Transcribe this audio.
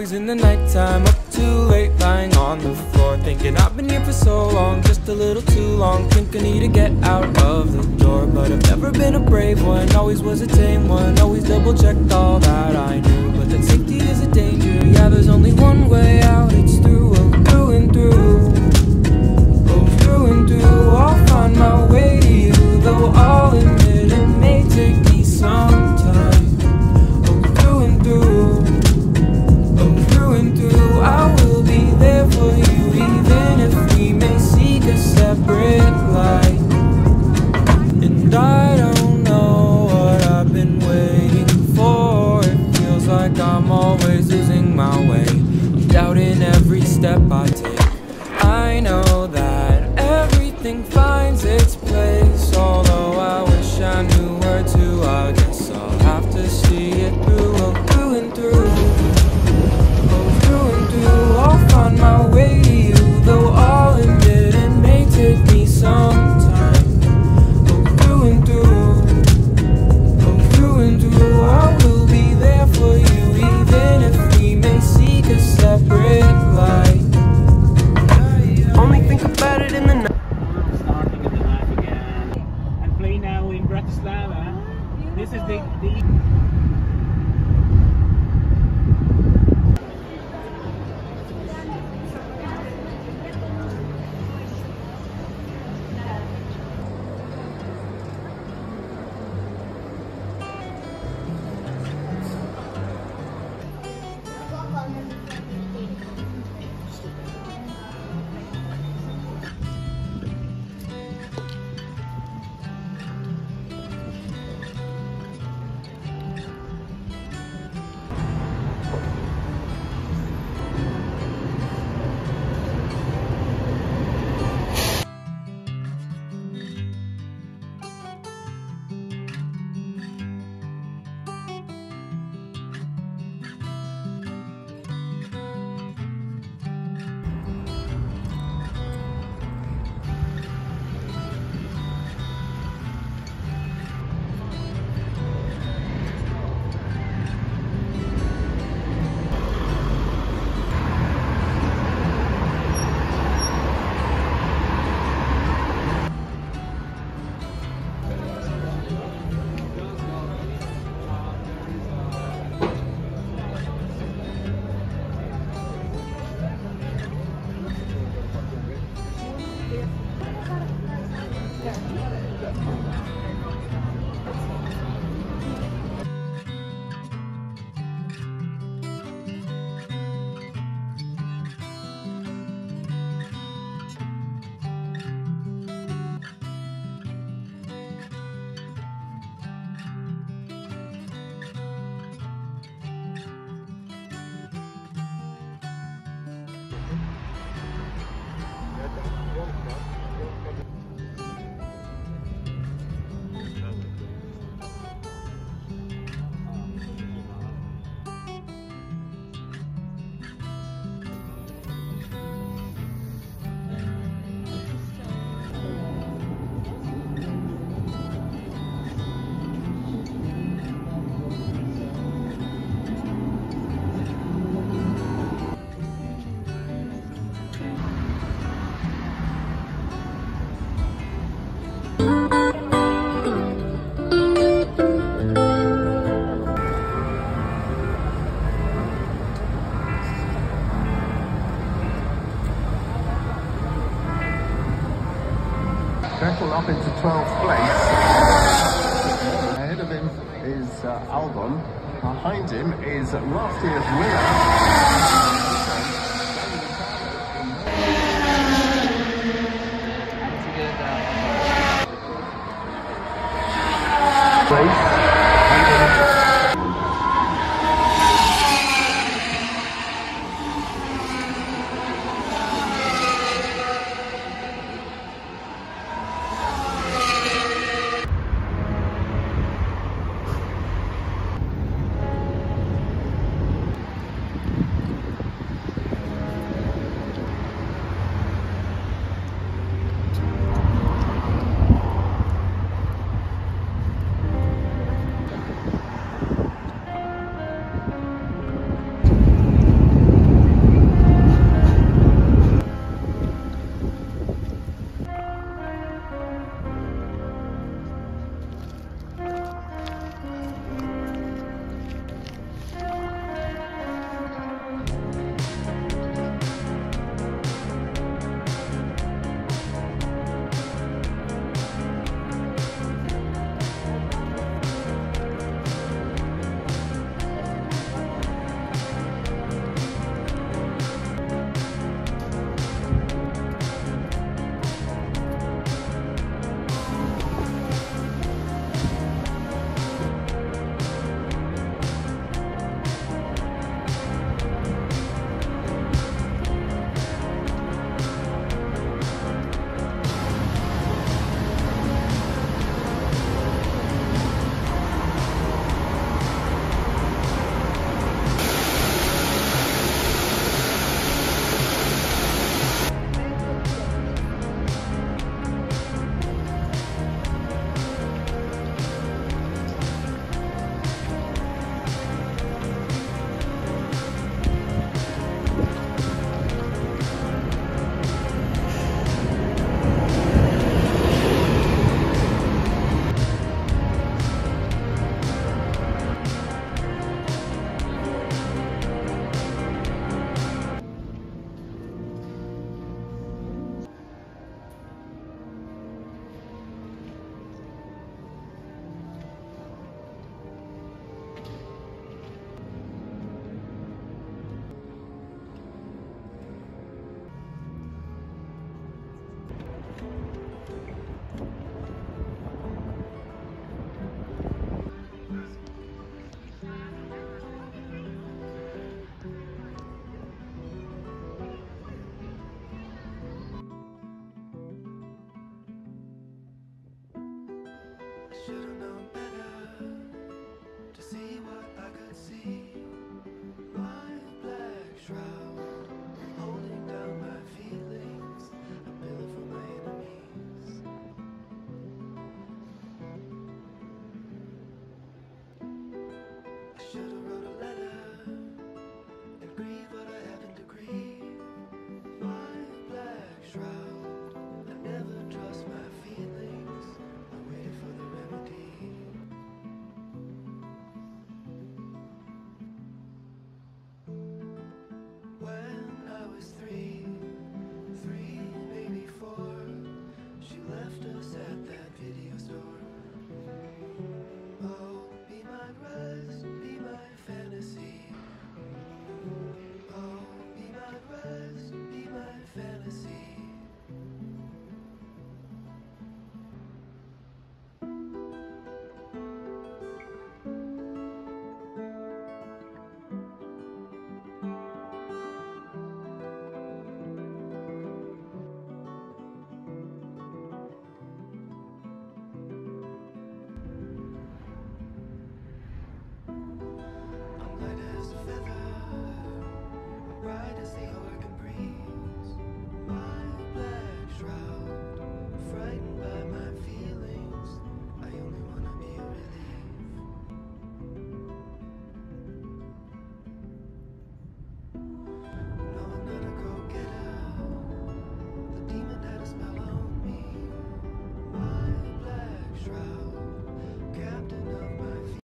always in the nighttime, up too late, lying on the floor, thinking I've been here for so long, just a little too long. Think I need to get out of the door, but I've never been a brave one, always was a tame one, always double checked all that I knew. But that safety is a danger, yeah, there's only one way out, it's through, oh, through and through. Oh, through and through, I'll find my way to you, though I'll admit it may take me some time. Oh, through and through. Oh, through and through, I will be there for you, even if we may seek a separate light. And I don't know what I've been waiting for. It feels like I'm always losing my way. I'm doubting every step I take. I know that everything finds its place, although I wish I knew where to. I guess I'll have to see it through. Oh, through and through. I'll find my way to you, though I'll admit it may take me some time. Oh, through and through. Oh, through and through, I will be there for you, even if we may seek a separate light. Only think about it in the night. Starting in the life again and play now in Bratislava. This is the Vettel up into 12th place. Ahead of him is Albon. Behind him is last year's winner. should've known.